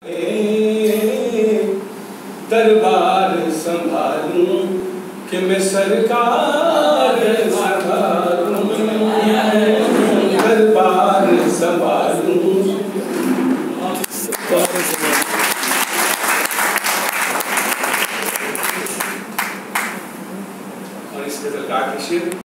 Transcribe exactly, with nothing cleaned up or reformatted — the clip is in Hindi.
दरबार संभालूं कि मैं सरकार संभालूं, दरबार संभालूं। और इस गजल का शेर